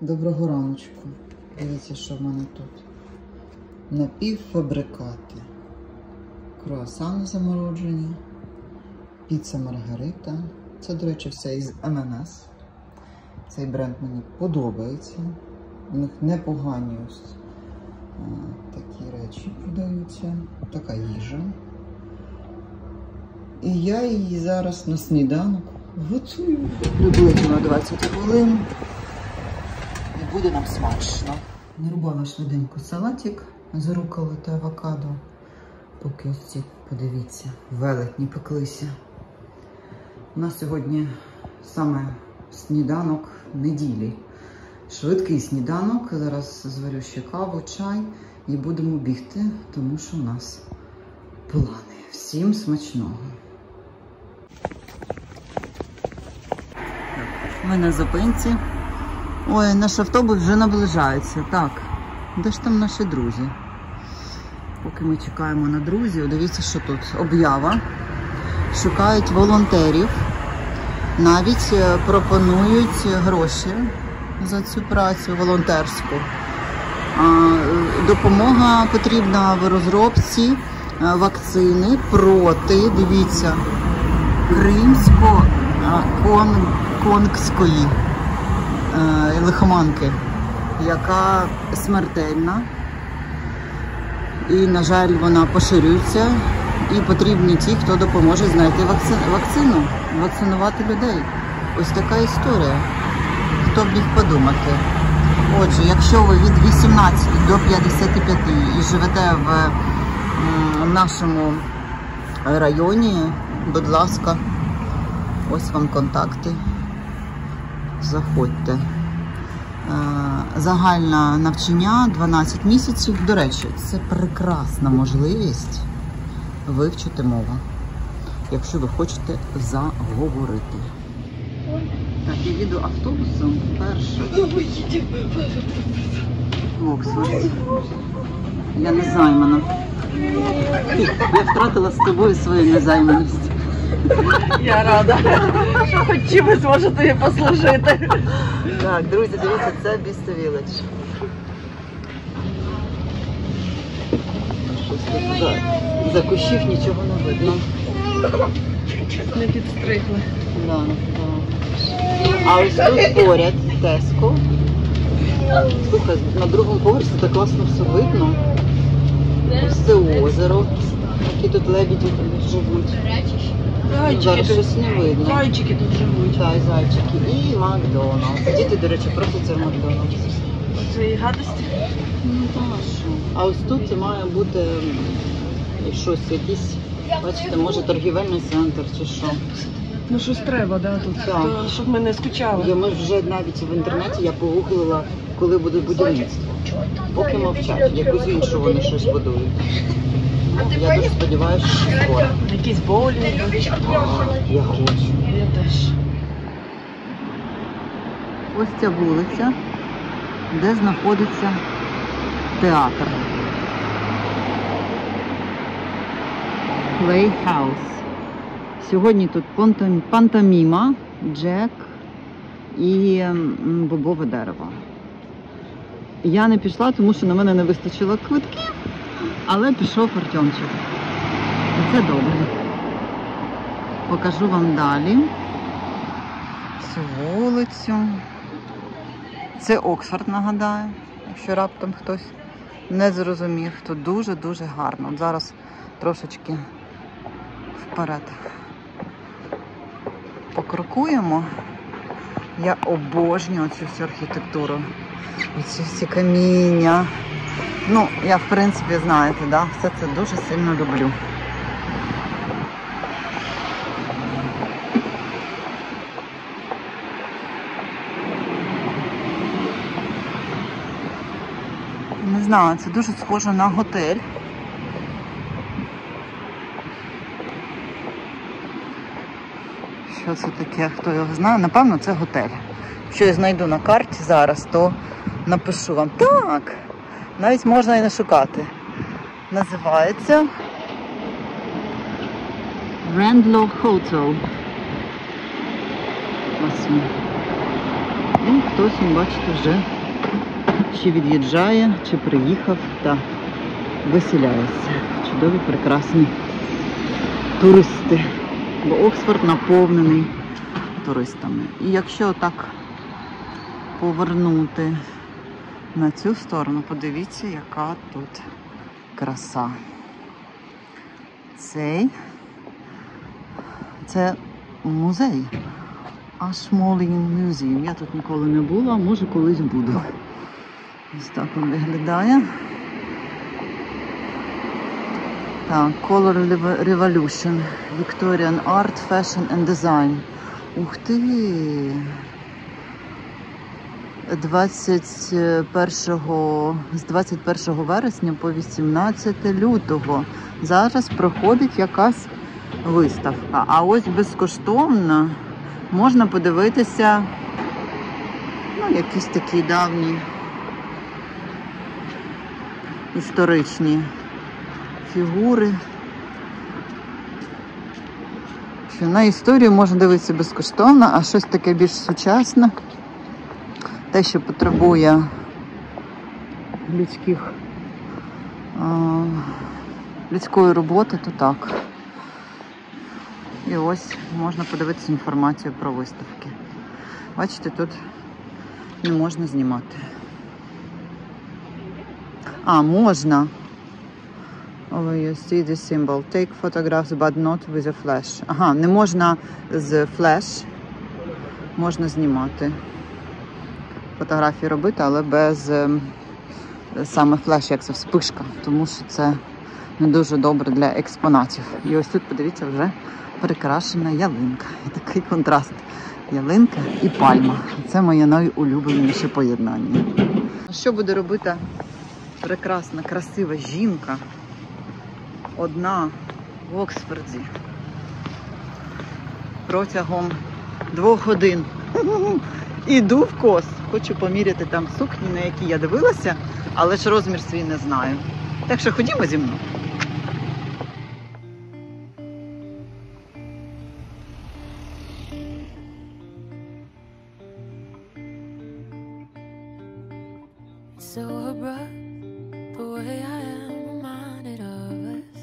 Доброго раночку. Дивіться, що в мене тут. Напівфабрикати. Круасани заморожені. Піца Маргарита. Це, до речі, все із МНС. Цей бренд мені подобається. У них непогані ось такі речі продаються. Така їжа. І я її зараз на сніданок готую. Приблизно 20 хвилин. І буде нам смачно. Нарубала швиденько салатик з руколи та авокадо. Поки ось ці, подивіться, велетні пеклися. У нас сьогодні саме сніданок неділі. Швидкий сніданок. Зараз зварю ще каву, чай і будемо бігти, тому що у нас плани. Всім смачного! Ми на зупинці. Ой, наш автобус вже наближається. Так, де ж там наші друзі? Поки ми чекаємо на друзів, дивіться, що тут об'ява. Шукають волонтерів. Навіть пропонують гроші за цю працю волонтерську. Допомога потрібна в розробці вакцини проти, дивіться, кримсько-конгської лихоманки, яка смертельна. І, на жаль, вона поширюється. І потрібні ті, хто допоможе знайти вакцину, вакцинувати людей. Ось така історія. Хто б міг подумати. Отже, якщо ви від 18 до 55 і живете в нашому районі, будь ласка, ось вам контакти. Заходьте. Загальне навчання 12 місяців. До речі, це прекрасна можливість вивчити мову, якщо ви хочете заговорити. Так, я їду автобусом перший. В Оксфорд. Я незаймана. Я втратила з тобою свою незайманість. Я рада, що хоч чимось зможете її послужити. Так, друзі, дивіться, це Бісто Вілледж. За кущів нічого не видно. Не підстригли. Да. А ось тут поряд Теско. Слухай, на другому поверсі так класно все видно. Ось це озеро, які тут лебеді живуть. Зараз щось не видно. Зайчики тут живуть. Так, зайчики. І Макдональдс. Діти, до речі, просяться в Макдональдс. Цієї гадості? Ну так, що. А ось тут це має бути щось, якийсь, бачите, може торгівельний центр чи що. Ну щось треба, да, тут, Так. щоб ми не скучали. Ми вже навіть в інтернеті я погуглила, коли буде будівництво. Поки мовчать, якусь іншу вони щось будують. Я дуже сподіваюся, що скоро. Якісь боулінги. Я хочу. Я теж. Ось ця вулиця, де знаходиться театр. Playhouse. Сьогодні тут пантоміма, Джек і бобове дерево. Я не пішла, тому що на мене не вистачило квитків, але пішов Артемчик. І це добре. Покажу вам далі цю вулицю. Це Оксфорд, нагадаю, якщо раптом хтось не зрозумів. Тут дуже-дуже гарно. От зараз трошечки вперед покрокуємо. Я обожнюю цю всю архітектуру. Оці всі каміння. Ну, я, в принципі, знаєте, да? Все це дуже сильно люблю. Не знаю, це дуже схоже на готель. Що це таке, хто його знає? Напевно, це готель. Якщо я знайду на карті зараз, то напишу вам. Так, навіть можна і не шукати. Називається Randlow Hotel. Ось він. Ну, хтось, бачите, вже чи від'їжджає, чи приїхав та виселяється. Чудові, прекрасні туристи. Бо Оксфорд наповнений туристами. І якщо так повернути на цю сторону, подивіться, яка тут краса. Це музей. Ashmolean Museum. Я тут ніколи не була, може колись буду. Ось так він виглядає. Так, Color Revolution. Victorian Art, Fashion and Design. Ух ти! з 21 вересня по 18 лютого. Зараз проходить якась виставка. А ось безкоштовно можна подивитися, ну, якісь такі давні історичні фігури. Що на історію можна дивитися безкоштовно, а щось таке більш сучасне, те, що потребує людської роботи, то так. І ось можна подивитися інформацію про виставки. Бачите, тут не можна знімати. А, можна. Oh, you see the symbol. Take photographs, but not with a flash. Ага, не можна з флеш. Можна знімати. Фотографії робити, але без саме флеш, як це вспишка. Тому що це не дуже добре для експонатів. І ось тут, подивіться, вже прикрашена ялинка. І такий контраст. Ялинка і пальма. Це моє найулюбленіше поєднання. Що буде робити прекрасна, красива жінка одна в Оксфорді протягом 2 годин? Іду в Кос. Хочу поміряти там сукні, на які я дивилася, але ж розмір свій не знаю. Так що ходімо зі мною. So abrupt, the way I am reminded of us.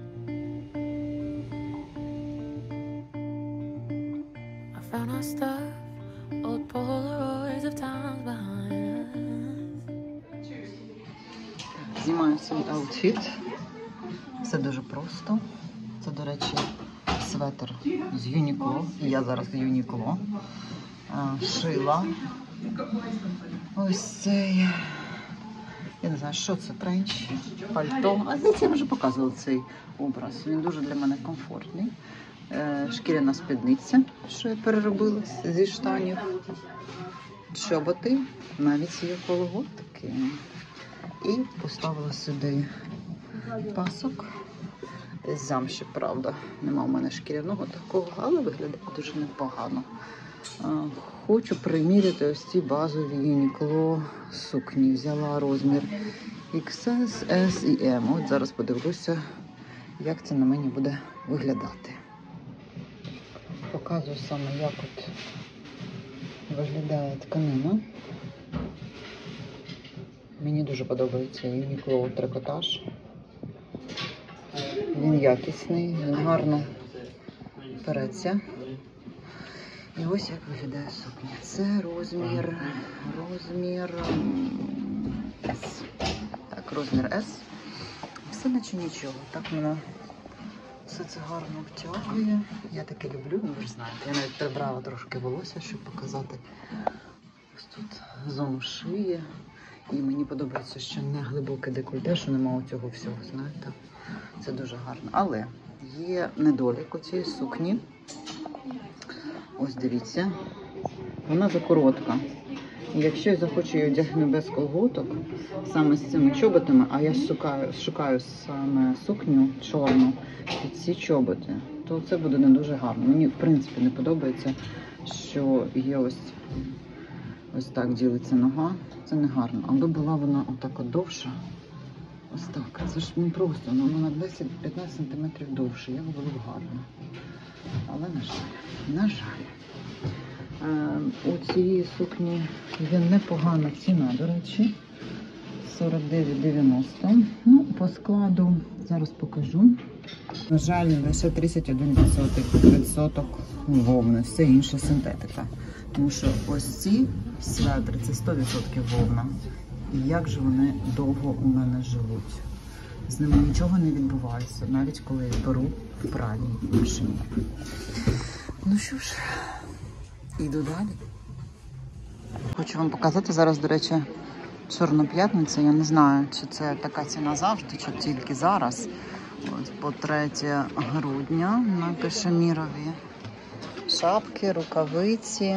I found our stuff, old Polaroids of times behind us. Знімаю свій аутфіт. Все дуже просто. Це, до речі, светр з Uniqlo. І я зараз в Uniqlo. Шила. Ось цей. Я не знаю, що це, тренч, пальто. А здається, я вже показувала цей образ. Він дуже для мене комфортний. Шкіряна спідниця, що я переробила зі штанів. Чоботи, навіть є колготки. І поставила сюди пасок. Десь замші, правда. Нема в мене шкіряного такого, але виглядає дуже непогано. Хочу приміряти ось ці базові Uniqlo сукні. Взяла розмір XS, S і M. От зараз подивлюся, як це на мені буде виглядати. Показую саме, як от виглядає тканина. Мені дуже подобається Uniqlo трикотаж. Він якісний, він гарно переться. І ось як виглядає сукня. Це розмір S. Так, розмір S. Все наче нічого. Так мене все це гарно втягує. Я таке люблю, ну ви ж знаєте. Я навіть прибрала трошки волосся, щоб показати. Ось тут зону шиї. І мені подобається, що не глибоке декольте, що немає цього всього, знаєте. Це дуже гарно. Але є недолік у цієї сукні. Ось дивіться, вона закоротка. І якщо я захочу її одягнути без колготок, саме з цими чоботами, а я шукаю саме сукню чорну під ці чоботи, то це буде не дуже гарно. Мені, в принципі, не подобається, що є ось так ділиться нога. Це не гарно. Аби була вона отак от довша, ось так. Це ж не просто, вона на 10-15 см довше, як було б гарно. Але, на жаль. У цієї сукні є непогана ціна, до речі. 49,90. Ну, по зараз покажу. На жаль, лише 31% вовни, все інше синтетика. Тому що ось ці светри – це 100% вовна. І як же вони довго у мене живуть. З ними нічого не відбувається, навіть коли я беру в пральній машині. Ну що ж, йду далі. Хочу вам показати зараз, до речі, Чорну п'ятницю. Я не знаю, чи це така ціна завжди, чи тільки зараз. От по 3 грудня на кашемірові шапки, рукавиці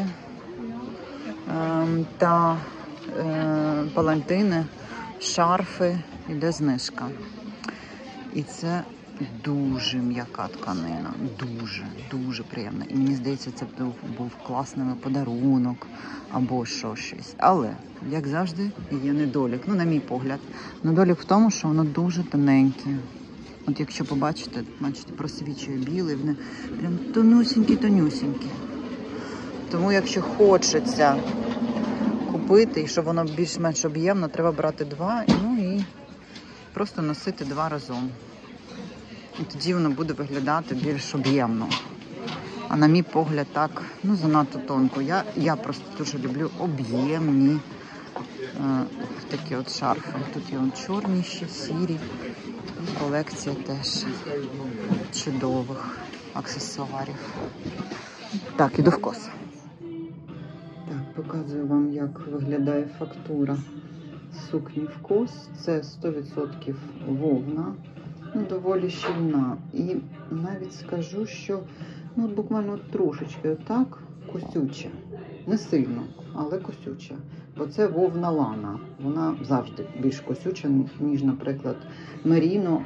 та палантини, шарфи, іде знижка. І це дуже м'яка тканина, дуже приємна. І мені здається, це був класний подарунок або щось. Але, як завжди, є недолік. Ну, на мій погляд. Недолік в тому, що воно дуже тоненьке. От якщо побачите, просвічує білий, вони прям тонюсінькі. Тому якщо хочеться купити, і щоб воно більш-менш об'ємно, треба брати 2, ну і просто носити 2 разом. І тоді воно буде виглядати більш об'ємно. А на мій погляд так, ну, занадто тонко. Я просто дуже люблю об'ємні такі от шарфи. Тут є чорні ще, сірі. І колекція теж чудових аксесуарів. Так, іду в коси. Так, показую вам, як виглядає фактура сукні в кос. Це 100% вовна. Ну, доволі щільна. І навіть скажу, що ну, буквально трошечки так косюча. Не сильно, але косюча. Бо це вовна лана. Вона завжди більш косюча, ніж, наприклад, меріно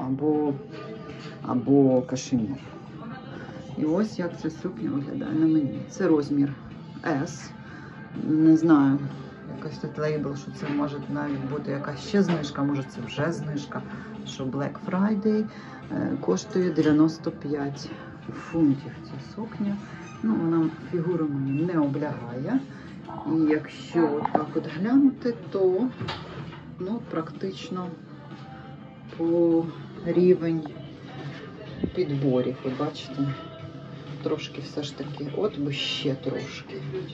або кашемір. І ось як ця сукня виглядає на мені. Це розмір S. Не знаю, якась тут лейбл, що це може навіть бути якась ще знижка, може це вже знижка, що Black Friday коштує 95 фунтів ця сукня. Ну, вона фігуру мені не облягає. І якщо так от глянути, то ну, практично по рівень підборів, ви бачите, трошки все ж таки, от би ще трошки.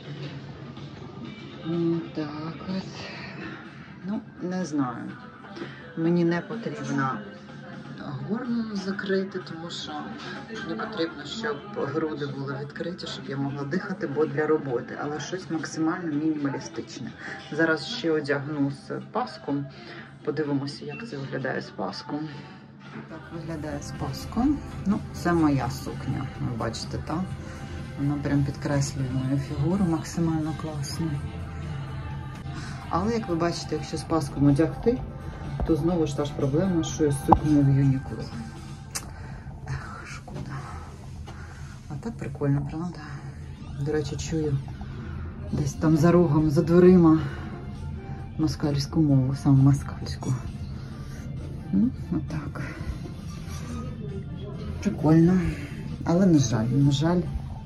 Так от, ну, не знаю, мені не потрібно горло закрити, тому що не потрібно, щоб груди були відкриті, щоб я могла дихати, бо для роботи, але щось максимально мінімалістичне. Зараз ще одягну з паском, подивимося, як це виглядає з паском. Так виглядає з паском. Ну, це моя сукня, ви бачите, так? Вона прям підкреслює мою фігуру максимально класно. Але, як ви бачите, якщо з паском одягти, то знову ж та ж проблема, що я з сукнею в Юнікло. Ех, шкода. А так прикольно, правда? До речі, чую десь там за рогом, за дверима москальську мову, саме москальську. Ну, отак. Прикольно. Але, на жаль.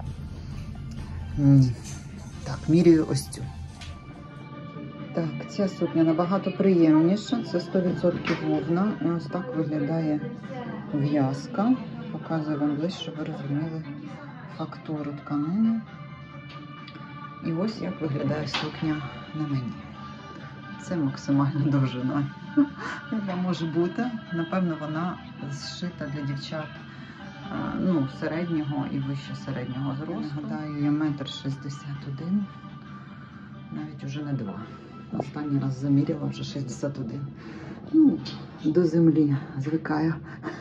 Так, міряю ось цю. Так, ця сукня набагато приємніша. Це 100% вовна. І ось так виглядає в'язка. Показую вам ближче, щоб ви розуміли фактуру тканини. І ось як виглядає сукня на мені. Це максимально довжина, яка може бути. Напевно, вона зшита для дівчат ну, середнього і вище середнього зросту. Гадаю, я 1,61 м, навіть уже не 2. Останній раз заміряла вже 61. Ну, до землі звикаю.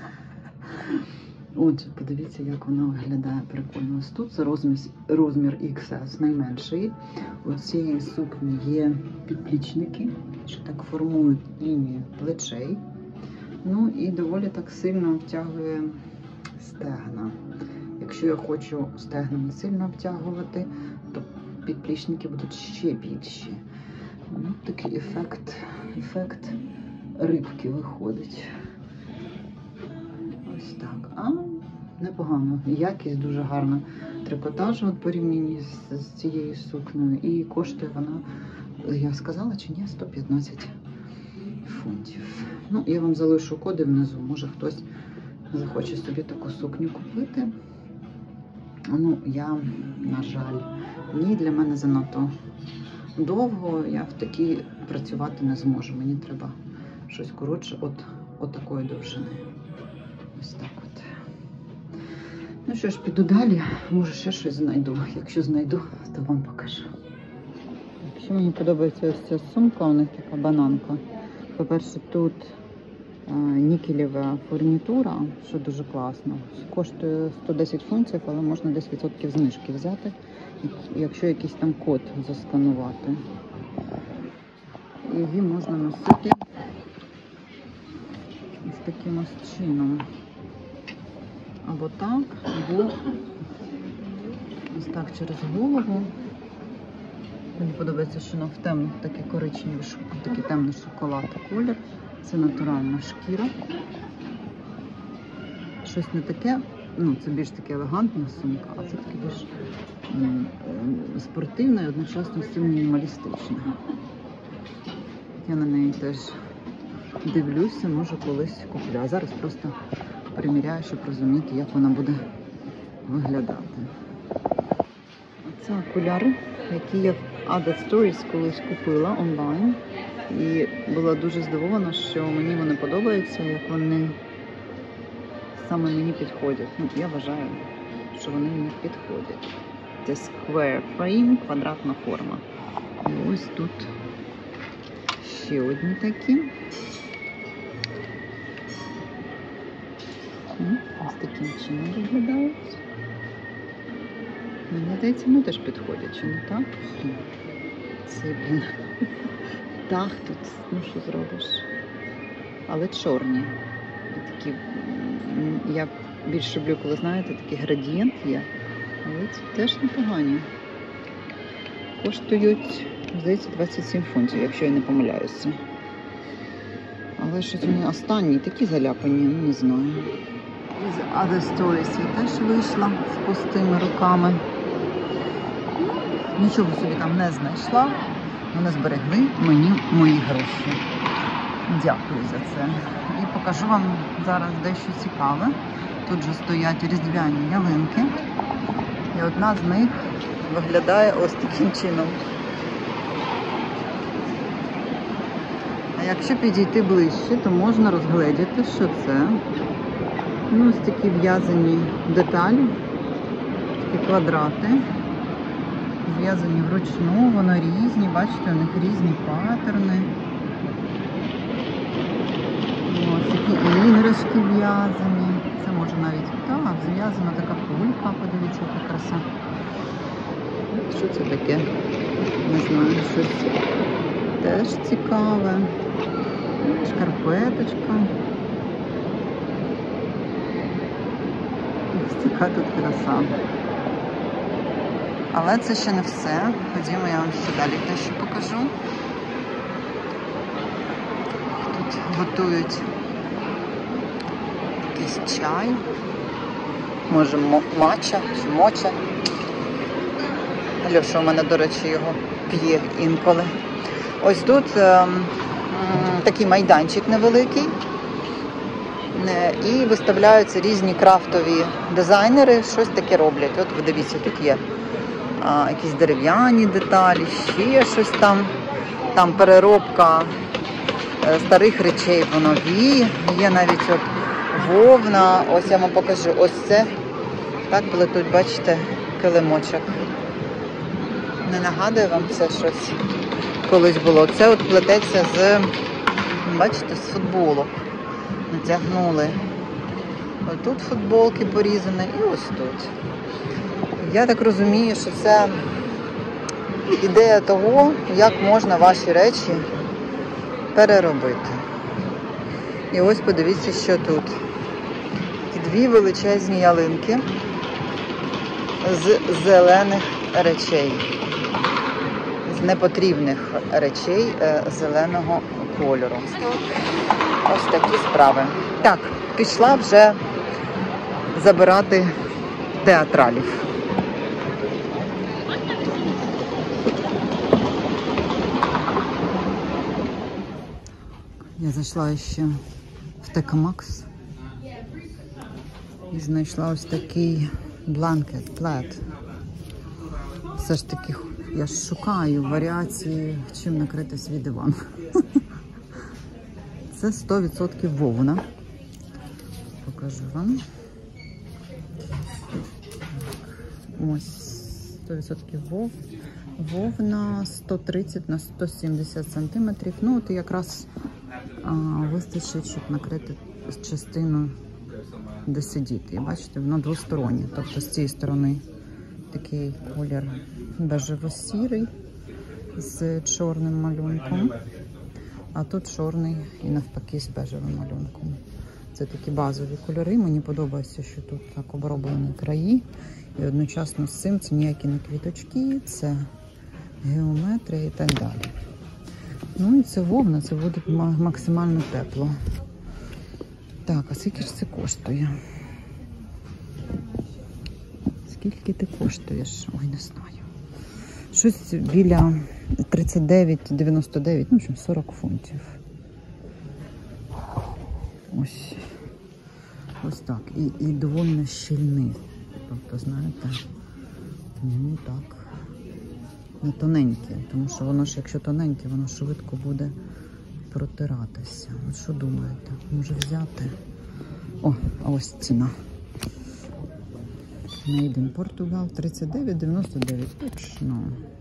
Отже, подивіться, як вона виглядає прикольно. Ось тут це розмір XS, найменший. У цієї сукні є підплічники, що так формують лінію плечей. Ну і доволі так сильно обтягує стегна. Якщо я хочу стегна не сильно обтягувати, то підплічники будуть ще більші. Ну, такий ефект рибки виходить. Ось так. А, непогано. Якість дуже гарна. трикотажу от порівнянні з цією сукнею. І коштує вона, я сказала чи ні, 115 фунтів. Ну, я вам залишу коди внизу. Може хтось захоче собі таку сукню купити. Ну, я, на жаль, ні, для мене занадто довго. Я в такій працювати не зможу. Мені треба щось коротше от такої довжини. Ось так от. Ну що ж, піду далі. Може ще щось знайду. Якщо знайду, то вам покажу. Якщо мені подобається ось ця сумка, у них така бананка. По-перше, тут нікелєва фурнітура, що дуже класно. Коштує 110 фунтів, але можна 10% знижки взяти, якщо якийсь там код засканувати. І її можна носити з таким ось чином. Або так, або ось так через голову. Мені подобається, що воно в темних, такий коричневий, такий темний шоколад колір. Це натуральна шкіра. Щось не таке, ну це більш таке елегантна сумка, а це таке більш спортивна і одночасно все мінімалістична. Я на неї теж дивлюся, може колись куплю. А зараз просто приміряю, щоб розуміти, як вона буде виглядати. Це окуляри, які я в Ada Stories колись купила онлайн. І була дуже здивована, що мені вони подобаються, як вони саме мені підходять. Ну, я вважаю, що вони мені підходять. Це square frame, квадратна форма. І ось тут ще одні такі. Ось таким чином виглядають. Мені здається, вони теж підходять, чи не так? Це, блін, дах тут, ну що зробиш? Але чорні. І такі, я більше люблю, коли, знаєте, такий градієнт є. Але це теж непогані. Коштують, здається, 27 фунтів, якщо я не помиляюся. Але щось вони останні, такі заляпані, ну не знаю. Із Ada Stories я теж вийшла з пустими руками. Нічого собі там не знайшла. Вони зберегли мені мої гроші. Дякую за це. І покажу вам зараз дещо цікаве. Тут же стоять різдвяні ялинки. І одна з них виглядає ось таким чином. А якщо підійти ближче, то можна розгледіти, що це. Ну, ось такі в'язані деталі, такі квадрати. Зв'язані вручну, воно різні, бачите, у них різні паттерни. Ось такі іграшки в'язані. Це може навіть, так, зв'язана така кулька, подивіться, яка краса. Що це таке? Не знаю, щось теж цікаве. Шкарпеточка. Ось така тут краса. Але це ще не все. Ходімо, я вам ще далі дещо покажу. Тут готують якийсь чай. Може матча чи моча. Льоша у мене, до речі, його п'є інколи. Ось тут такий майданчик невеликий. І виставляються різні крафтові дизайнери, щось таке роблять. От ви дивіться, тут є якісь дерев'яні деталі, ще щось там. Там переробка старих речей в нові. Є навіть от вовна. Ось я вам покажу. Ось це. Так плетуть, бачите, килимочок. Не нагадує вам це щось колись було. Це от плететься з, бачите, з футболок. Натягнули. Ось тут футболки порізані і ось тут. Я так розумію, що це ідея того, як можна ваші речі переробити. І ось подивіться, що тут. Дві величезні ялинки з зелених речей. З непотрібних речей зеленого кольору. Ось такі справи. Так, пішла вже забирати театралів. Я зайшла ще в TK Maxx і знайшла ось такий бланкет, плед. Все ж таки, я ж шукаю варіації, чим накрити свій диван. Це 100% вовна. Покажу вам. Ось 100% вовна, 130 на 170 сантиметрів. Ну, от якраз вистачить, щоб накрити частину, де сидіти. Бачите, воно двостороннє. Тобто з цієї сторони такий колір бежево-сірий з чорним малюнком, а тут чорний і навпаки з бежевим малюнком. Це такі базові кольори. Мені подобається, що тут так оброблені краї. І одночасно з цим це ніякі не квіточки, це геометрія і так далі. Ну і це вовна, це буде максимально тепло. Так, а скільки ж це коштує? Скільки ти коштуєш? Ой, не знаю. Щось біля 39,99, ну, в общем, 40 фунтів. Ось так. І доволі щільний. Тобто, знаєте, ну так, не тоненьке, тому що воно ж, якщо тоненьке, воно швидко буде протиратися. От що думаєте? Може взяти? О, а ось ціна. Made in Portugal, 39,99. Точно.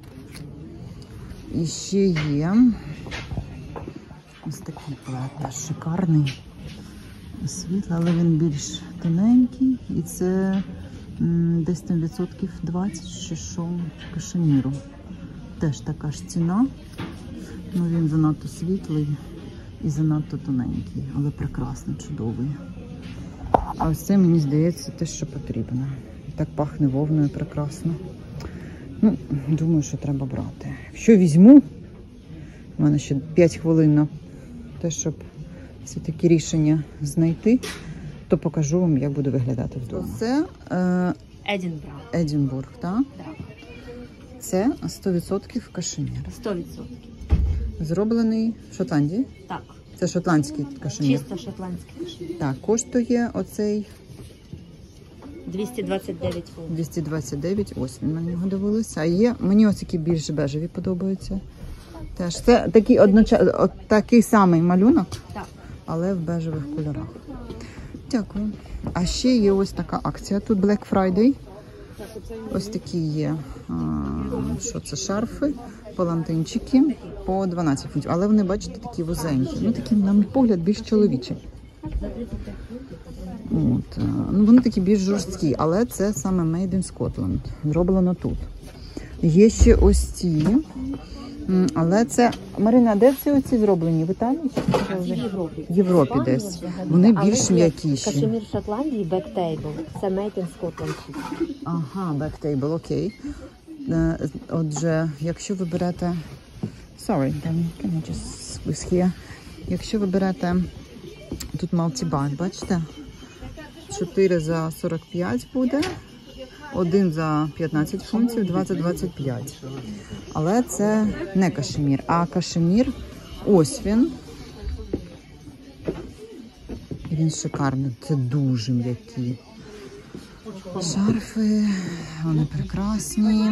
І ще є ось такий плед, шикарний. Світло, але він більш тоненький. І це десь там відсотків 20 чи що кашеміру. Теж така ж ціна. Ну він занадто світлий і занадто тоненький, але прекрасно, чудовий. А ось це, мені здається, те, що потрібно. Так пахне вовною прекрасно. Ну, думаю, що треба брати. Якщо візьму, у мене ще 5 хвилин на те, щоб всі такі рішення знайти, то покажу вам, як буде виглядати вдома. Це Едінбург, так? Так. Це 100% кашемір. 100%. Зроблений в Шотландії? Так. Це шотландський кашемір. Чисто шотландський кашемір. Так, коштує оцей 229 фунтів. 229, ось він на нього дивилися. А є, мені ось такі більш бежеві подобаються. Теж це такий такий самий малюнок, так, але в бежевих кольорах. Дякую. А ще є ось така акція. Тут Black Friday. Ось такі є, що це, шарфи, палантинчики по 12 фунтів. Але вони, бачите, такі вузенькі. Ну, такі, на мій погляд, більш чоловічі. От. Ну, вони такі більш жорсткі, але це саме Made in Scotland. Зроблено тут. Є ще ось ці. Але це, Марина, де ці оці зроблені? В Італії? в Європі. В Європі десь. Вони більш м'якіші. Кашемір в Шотландії, бектейбл. Це Made in Scotland. Ага, бектейбл, окей. Отже, якщо ви берете... Sorry, can I just squeeze here? Якщо ви берете... Тут малтібак, бачите? 4 за 45 буде. 1 за 15 фунтів, 2 за 25. Але це не кашемір, а кашемір. Ось він. І він шикарний. Це дуже м'які шарфи. Вони прекрасні.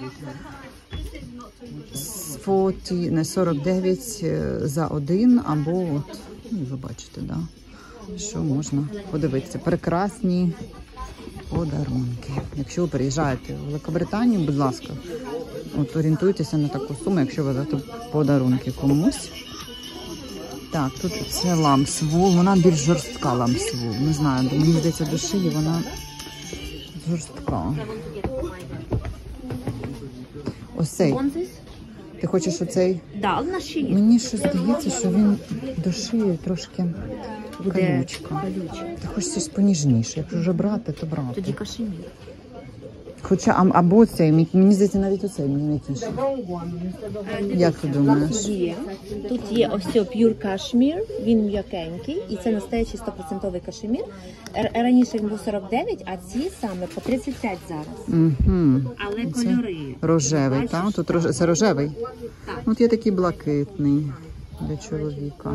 49 за 1, або от, ви бачите, да, що можна подивитися. Прекрасні подарунки. Якщо ви приїжджаєте в Великобританію, будь ласка, от орієнтуйтеся на таку суму, якщо ви дасте подарунки комусь. Так, тут це ламсвул, вона більш жорстка ламсвул. Не знаю, мені здається, до шиї вона жорстка. Ось цей. Ти хочеш оцей? Да, на шиї. Мені щось здається, що він до шиї трошки колючка. Ти хочеш щось поніжніше. Якщо вже брати, то брати. Тоді кашемір. Хоча, або цей, мені здається, навіть оцей мені м'якіший. Як ти думаєш? Тут є ось цей Pure Cashmere, він м'якенький, і це настоящий 100% кашемір. Раніше він був 49, а ці саме по 35 зараз. Угу. Але кольори. Рожевий, так? Тут це рожевий? Так. От є такий блакитний. для чоловіка.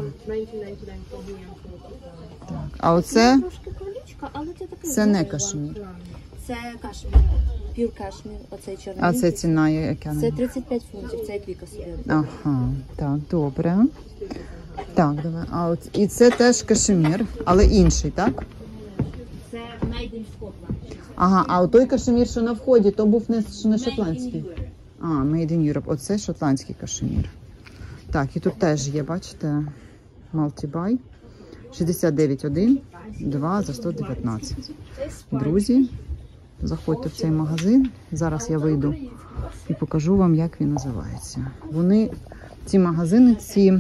Так. А оце Трошки колючка, але це таке. це не кашмір. Це кашмір. Пюр кашмір, оцей чорний. А це ціна яка? Це 35 фунтів, це як Віка собі. Ага, так, добре. Так, давай. А от і це теж кашемір, але інший, так? Це Made in Scotland. Ага, а той кашемір, що на вході, то був не шотландський. А, Made in Europe. Оце шотландський кашемір. Так, і тут теж є, бачите, Multi-buy. 69,1, 2 за 119. Друзі, заходьте в цей магазин. Зараз я вийду і покажу вам, як він називається. Вони, ці магазини,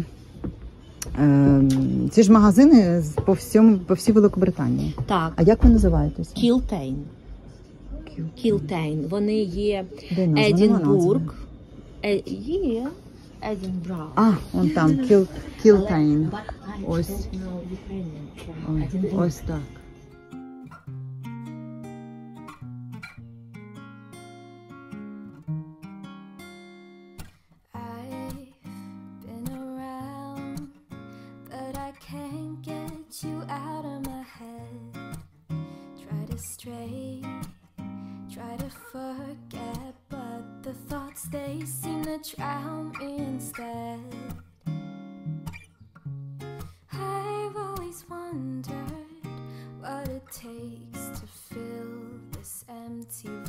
ці ж магазини по всій Великобританії. Так. А як ви називаєтеся? Кілтейн. Кілтейн. Вони є Де назва? Нема Едінбург. назви. Є Едінбург. А, вон там, Кілтейн. Ось. Ось так. Try to forget, but the thoughts they seem to drown me instead. I've always wondered what it takes to fill this empty